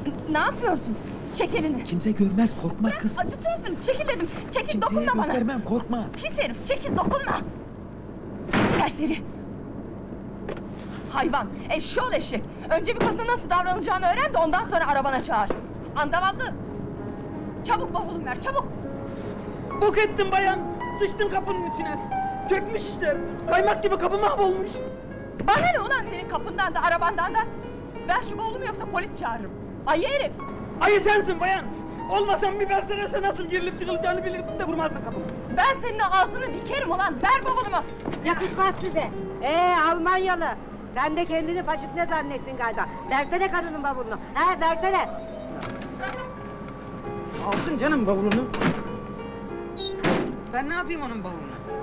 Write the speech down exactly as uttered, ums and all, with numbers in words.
Ne yapıyorsun? Çek elini! Kimse görmez, korkma Bırak, kız! acıtıyorsun, çekil dedim! Çekil, Kimseye dokunma bana! göstermem, korkma! Pis herif, çekil, dokunma! Serseri! Hayvan, eşşoğlu eşek! Önce bir kadına nasıl davranacağını öğren de ondan sonra arabana çağır! Andavallı! Çabuk bavulun ver, çabuk! Bok ettin bayan! Sıçtın kapının içine! Çökmüş işte! Kaymak gibi kapı mahvolmuş! Bana ne ulan senin kapından da arabandan da? Ver şu bavulumu yoksa polis çağırırım! Ayı herif! Ayı sensin bayan! Olmasan bir versene nasıl girilip çıkılacağını bilirdim de vurmazdın kapımı! Ben senin ağzını dikerim ulan! Ver bavulumu! Yakışmaz size! Ee Almanyalı! Sen de kendini faşist ne zannettin galiba? Versene kadının bavulunu! Ha versene! Alsın canım bavulunu! Ben ne yapayım onun bavulunu?